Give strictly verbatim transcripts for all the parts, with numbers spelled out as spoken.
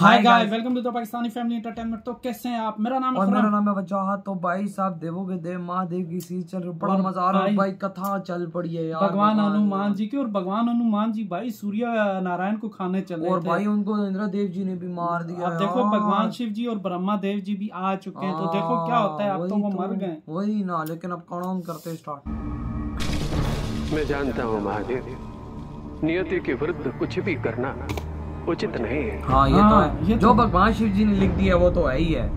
Hi guys, welcome to the Pakistani family entertainment. तो कैसे हैं आप? मेरा नाम है और मेरा नाम है वजाहत। तो भाई साहब देवों के देव महादेव की सीरीज चल रही, बड़ा मजा आ रहा है भाई। कथा चल पड़ी है यार भगवान हनुमान जी की। और भगवान हनुमान जी भाई सूर्य नारायण को खाने चले और भाई उनको इंद्र देव जी ने भी मार दिया। अब देखो भगवान शिव जी और ब्रह्मा देव जी भी आ चुके हैं। तो देखो क्या होता है। अब तो वो मर गए वही ना, लेकिन अब कौन करते स्टार्ट। मैं जानता हूँ महादेव, नियति के विरुद्ध कुछ भी करना उचित नहीं है। हाँ ये हाँ, तो है। ये जो तो... भगवान शिव जी ने लिख दिया वो तो है ही है।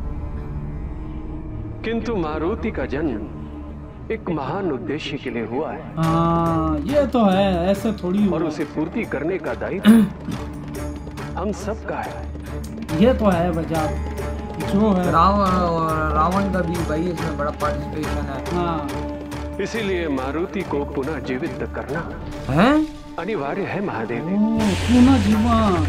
किंतु मारुति का जन्म एक महान उद्देश्य के लिए हुआ है। हाँ ये तो है, ऐसे थोड़ी और उसे पूर्ति करने का दायित्व हम सबका है। ये तो है वजह जो है। रावण और रावण का भी भाई इसमें बड़ा पार्टिसिपेशन है। हाँ इसीलिए मारुति को पुनः जीवित करना है अनिवार्य है महादेव। पुनः जीवन।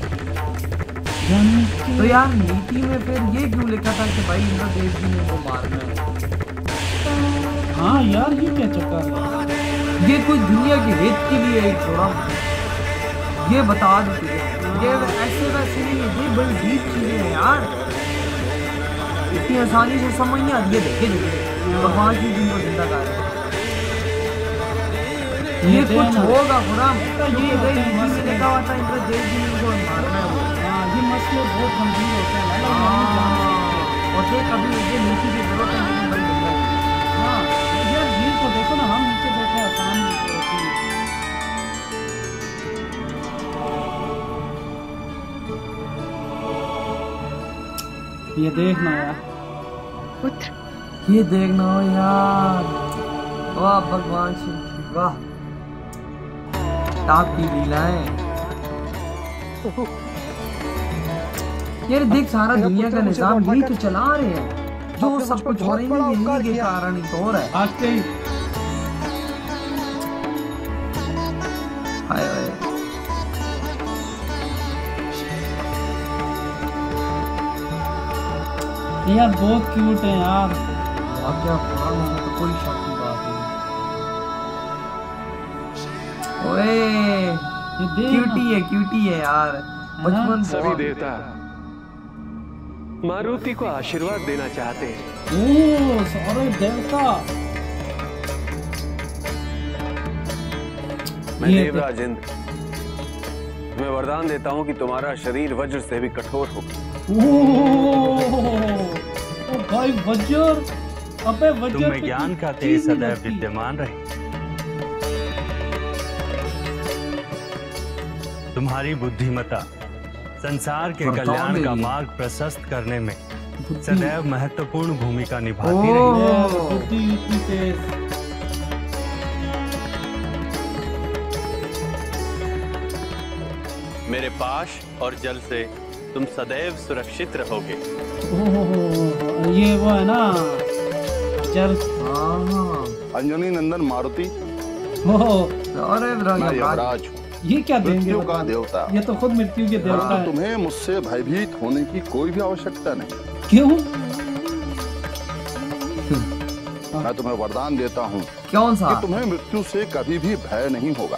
तो यार नीति में फिर ये क्यों लिखा था कि भाई इंद्र देव जी ने उनको मारना है? हाँ यार ये क्या चक्कर है? ये कोई दुनिया के हित के लिए एक थोड़ा ये बता दो। ये ऐसे वैसे नहीं, ये बड़ी डीप चीजें हैं यार, इतनी आसानी से समझ नहीं आती। ये देखे देखे भगवान जी जिनको जिंदा कर रहे हैं, ये कुछ होगा खुराम। ये लिखा हुआ था इंद्र देव जी ने उनको मारना है। ये मसले बहुत गंभीर होते हैं और ये कभी ये नीति की जरूरत है लेकिन बड़ी गंदा है। हाँ यार ये तो देखो ना, हम नीचे बैठे आसान होती है। ये देखना यार पुत्र, ये देखना हो यार। वाह भगवान शिव, वाह टाप की लीलाएं। यार देख सारा दुनिया का निजाम यही तो चला रहे हैं, जो सब कुछ हो रही है यही के कारण ही तो हो रहा है। आज के हाय हाय यार बहुत क्यूट है यार। अब क्या तो कोई शक की बात नहीं। ओए क्यूटी है, क्यूटी है यार। बचपन सभी देवता मारुति को आशीर्वाद देना चाहते हैं। ओह सारे देवता। मैं देवराज इंद्र मैं वरदान देता हूँ कि तुम्हारा शरीर वज्र से भी कठोर होगा। ओह भाई वज्र, अबे वज्र तुम्हें ज्ञान का तेज सदैव विद्यमान रहे। तुम्हारी बुद्धिमत्ता संसार के कल्याण का मार्ग प्रशस्त करने में सदैव महत्वपूर्ण भूमिका निभाती रही है। मेरे पाश और जल से तुम सदैव सुरक्षित रहोगे। ओह ये वो है ना जल। अंजनी नंदन मारुति। अरे मैं यमराज हूँ, ये क्या देंगे का देवता। ये तो खुद मृत्यु के देवता है। तुम्हें मुझसे भयभीत होने की कोई भी आवश्यकता नहीं। क्यों? मैं तुम्हें वरदान देता हूँ कौन सा? कि तुम्हें मृत्यु से कभी भी भय नहीं होगा।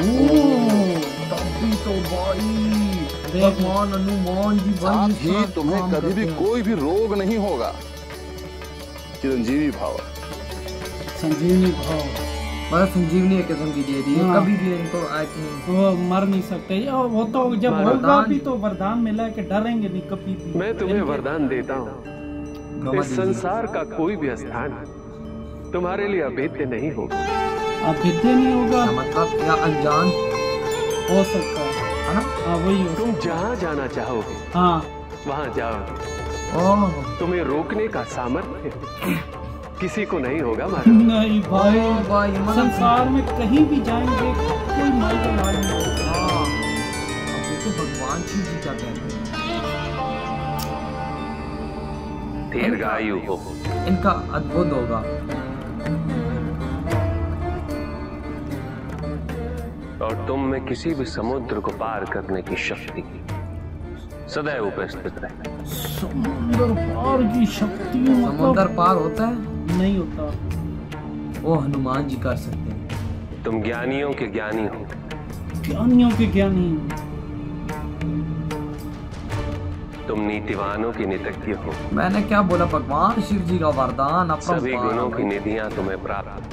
तभी तो भाई भगवान हनुमान जी साथ ही तुम्हें कभी भी कोई भी रोग नहीं होगा। चिरंजीवी भाव, संजीवनी भाव, मतलब संजीवनी एक किस्म की दे दी है। कभी भी इनको आई थिंक वो मर नहीं सकते। वो तो जब होगा भी तो वरदान मिला है कि डरेंगे नहीं कभी भी। मैं तुम्हें वरदान देता हूँ, इस संसार का कोई भी स्थान तुम्हारे लिए अभेद्य नहीं होगा। अभेद्य नहीं होगा मतलब या अनजान हो सकता है ना? हाँ वही हो। तुम जहाँ जाना चाहोगे हाँ वहाँ जाओ। ओह तुम्हें रोकने का सामर्थ्य किसी को नहीं होगा। नहीं भाई, भाई संसार में कहीं भी जाएंगे कोई माई का लाल नहीं होगा। तो भगवान शिव जी का कहते हैं दीर्घायु हो, इनका अद्भुत होगा। और तुम में किसी भी समुद्र को पार करने की शक्ति सदैव उपस्थित रहे। समुद्र पार की शक्ति समुद्र पार होता है? नहीं होता। वो हनुमान जी कर सकते हैं। तुम ज्ञानियों के ज्ञानी हो। ज्ञानियों के ज्ञानी। तुम नीतिवानों की नितज्ञ हो। मैंने क्या बोला भगवान शिव जी का वरदान सभी गुणों की निधियां तुम्हें प्राप्त।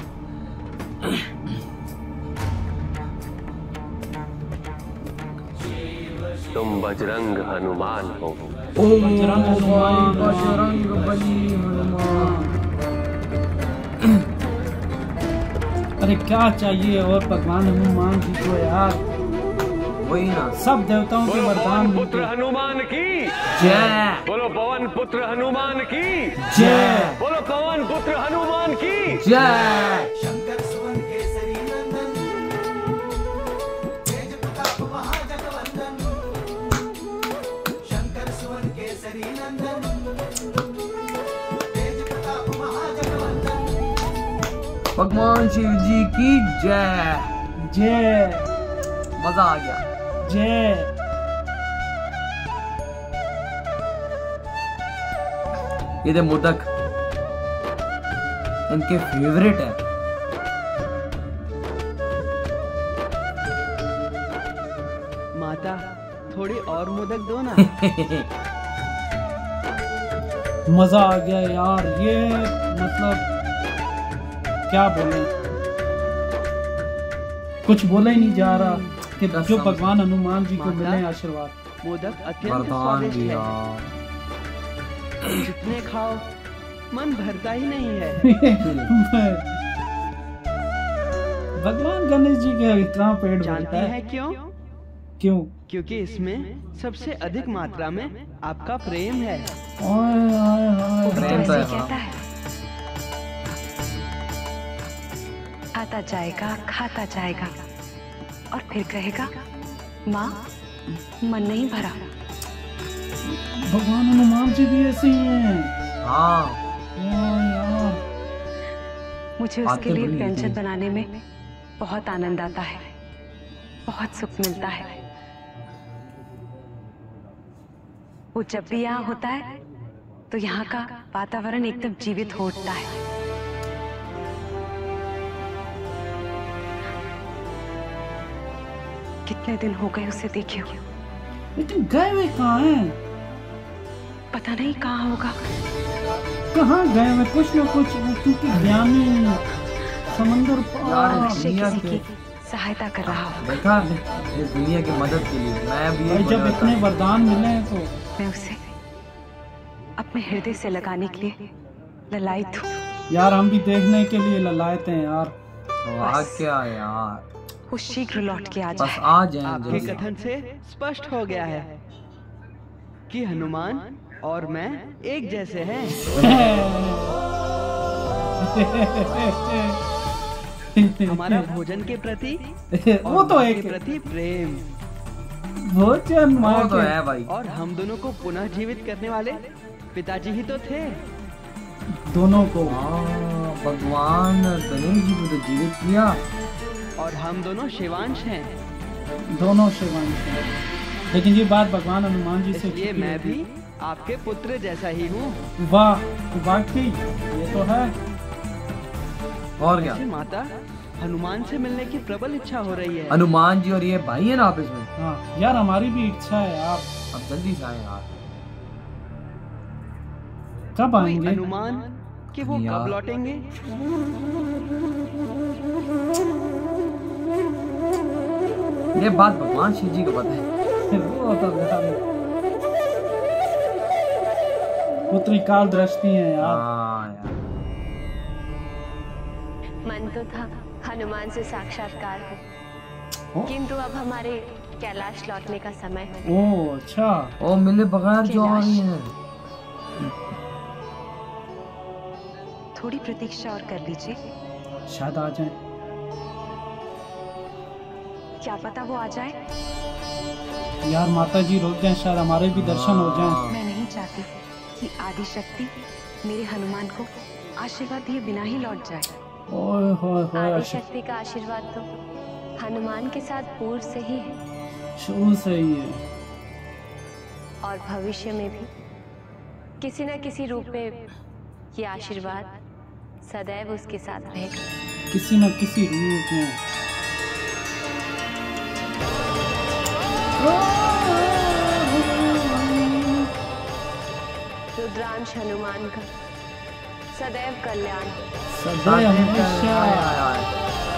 तुम बजरंग हनुमान हो। बजरंग हनुमान, बजरंग बली हनुमान। अरे क्या चाहिए और भगवान हनुमान जी को यार, वही ना, सब देवताओं के बोलो वरदान पवन पुत्र हनुमान की जय। बोलो पवन पुत्र हनुमान की जय। बोलो पवन पुत्र हनुमान की जय। शंकर सुवन केसरी नंदन, तेज प्रताप महाजगवंदन। शंकर सुवन केसरी नंदन, तेज प्रताप महाजगवंदन। भगवान शिव जी की जय। जय। मजा आ गया। जय। ये दे मोदक इनके फेवरेट है। माता थोड़ी और मोदक दो ना। मजा आ गया यार, ये मतलब क्या बोले, कुछ बोला ही नहीं जा रहा कि जो भगवान हनुमान जी को मिले आशीर्वाद। मोदक अत्यंत वरदान स्वादिष्ट दिया। है, जितने खाओ मन भरता ही नहीं है। भगवान गणेश जी के कहाँ पेट जानती भरता है है? क्यों? क्यों? क्योंकि इसमें सबसे अधिक मात्रा में आपका प्रेम है। ओए ओए ओए। प्रेम तो है कहता हाँ। है, आता जाएगा खाता जाएगा और फिर कहेगा माँ मन नहीं भरा। भगवान हनुमान जी भी ऐसे ही हैं। हाँ। यार यार। मुझे बातें उसके लिए बड़ी व्यंजन होती हैं। बनाने में बहुत आनंद आता है, बहुत सुख मिलता है। वो जब भी यहाँ होता है तो यहाँ का वातावरण एकदम जीवित हो उठता है। कितने दिन हो गए उसे देखे हुए, लेकिन गए हुए कहाँ हैं? पता नहीं कहाँ होगा। कहाँ गए हुए? कुछ न कुछ, क्योंकि ज्ञानी समंदर यार, पार। अवश्य दुनिया किसी के- की सहायता कर रहा हो। देखा इस दुनिया की मदद के लिए मैं भी भाई यही जब बोल रहा इतने था। वरदान मिले हैं तो मैं उसे अपने हृदय से लगाने के लिए ललायत हूँ। यार हम भी देखने के लिए ललायत हैं यार। आ क्या यार, वो शीघ्र लौट के आ बस जाए। आ जाए आपके जल्दी। कथन से स्पष्ट हो गया है कि हनुमान और मैं एक जैसे हैं। हमारा भोजन के प्रति वो तो और एक के प्रति प्रेम, भोजन वो माँ तो के- है भाई। और हम दोनों को पुनः जीवित करने वाले पिताजी ही तो थे। दोनों को। हाँ, भगवान गणेश जी को तो जीवित किया। और हम दोनों शिवांश हैं, दोनों शिवांश हैं। लेकिन ये बात भगवान हनुमान जी से इसलिए छुपी मैं होती। भी आपके पुत्र जैसा ही हूँ। वाह वाकई ये तो है। और क्या, वैसे माता हनुमान से मिलने की प्रबल इच्छा हो रही है। हनुमान जी और ये भाई है ना आपस में। हाँ यार हमारी भी इच्छा है यार। अब जल्दी से आए यार। कब कोई आएंगे? अनुमान कि वो यार। कब लौटेंगे? ये बात भगवान शिव जी को पता है। वो तो यार पुत्री काल दृष्टि है यार। हाँ यार। मन तो था हनुमान से साक्षात्कार हो, किंतु अब हमारे कैलाश लौटने का समय है। ओ अच्छा। ओ मिले बगैर जो आ रही है। थोड़ी प्रतीक्षा और कर लीजिए, शायद आ जाए। क्या पता वो आ जाए। यार माता जी रुक जाए, शायद हमारे भी दर्शन हो जाएं। मैं नहीं चाहती कि आदि शक्ति मेरे हनुमान को आशीर्वाद दिए बिना ही लौट जाए। ओए होए होए। आदि शक्ति का आशीर्वाद तो हनुमान के साथ पूर्व से ही है शुरू से ही है और भविष्य में भी किसी न किसी रूप में ये आशीर्वाद सदैव उसके साथ रहेगा। किसी न किसी रूप में। रुद्रांश हनुमान का सदैव कल्याण हो। सदैव हमेशा।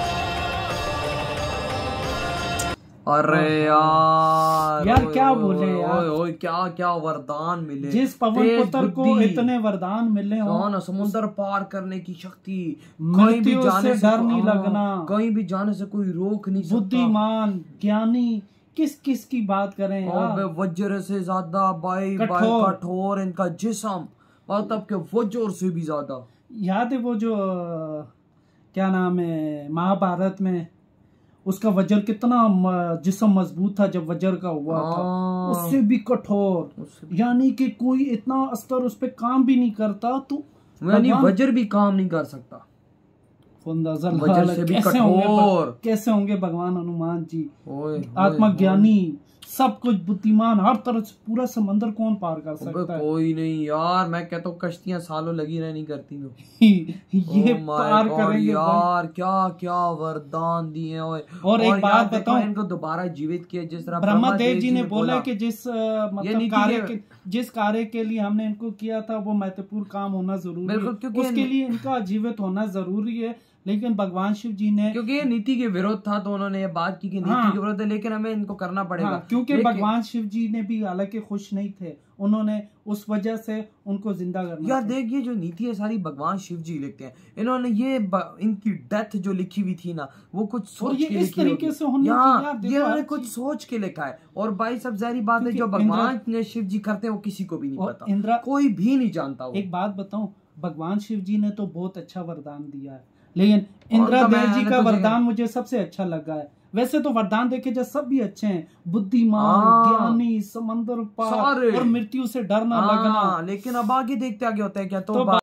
अरे यार यार ओए, क्या ओए, बोले ओए, यार। ओए, ओए, क्या क्या वरदान मिले। जिस पवन तेज पुत्र को बुद्धि, इतने वरदान मिले हो, ना समुद्र पार करने की शक्ति, कहीं भी मृत्यु जाने से से डर नहीं हाँ, लगना, कहीं भी जाने से कोई रोक नहीं सकता। बुद्धिमान, ज्ञानी, किस किस की बात करें यार। और वज्र से ज्यादा बाई बाई कठोर। कठोर इनका जिस्म, मतलब के वज्र से भी ज्यादा। याद है वो जो अ, क्या नाम है, महाभारत में उसका वज्र कितना म- जिस्म मजबूत था जब वज्र का हुआ था, हाँ। उससे भी कठोर, यानी कि कोई इतना अस्तर उस पे काम भी नहीं करता। तो यानी भगवान- वज्र भी काम नहीं कर सकता। अंदाजा वज्र लगा लो से भी कैसे होंगे कठोर। भग- कैसे होंगे भगवान हनुमान जी। ओए, आत्मा ओए, ज्ञानी, सब कुछ बुद्धिमान, हर तरह से पूरा समंदर कौन पार कर अबे सकता है। कोई नहीं यार, मैं कहता हूँ कश्तियां सालों लगी रहनी करती तो। ये Oh my पार God, करेंगे यार क्या क्या वरदान दिए। और, और एक यार बात देखो, बताऊं, इनको दोबारा जीवित किया जिस तरह ब्रह्मा देव जी ने बोला कि जिस अ, ये मतलब नीति कार्य के- के जिस कार्य के लिए हमने इनको किया था वो महत्वपूर्ण काम होना जरूरी बिल्कुल, है, क्योंकि उसके इन- लिए इनका जीवित होना जरूरी है। लेकिन भगवान शिव जी ने, क्योंकि ये नीति के विरोध था तो उन्होंने ये बात की कि नीति हाँ। के विरोध है, लेकिन हमें इनको करना पड़ेगा। हाँ, क्योंकि लेकिन- भगवान शिव जी ने भी हालांकि खुश नहीं थे, उन्होंने उस वजह से उनको जिंदा करना यार था। देखिए जो नीति है सारी भगवान शिव जी लिखते हैं। इन्होंने ये ब, इनकी डेथ जो लिखी हुई थी ना, वो कुछ सोच ये के इस लिखी तरीके होगी। से होनी यहाँ चाहिए, आप देखो ये हर उन्होंने कुछ चीज- सोच के लिखा है। और भाई सब जाहिर बात है, जो क्योंकि भगवान इंद्रा- ने शिव जी करते हैं वो किसी को भी नहीं और पता, इंद्रा कोई भी नहीं जानता वो। एक बात बताऊं, भगवान शिव जी ने तो बहुत अच्छा वरदान दिया है, लेकिन इंद्रा तो देव मैंने जी का तुझे- वरदान मुझे सबसे अच्छा लगा है। वैसे तो वरदान देखे जाए सब भी अच्छे हैं, बुद्धिमान, हाँ। ज्ञानी, समंदर पार सारे। और मृत्यु से डर ना हाँ, लगना। लेकिन अब आगे देखते आगे होता है क्या तो, तो बा-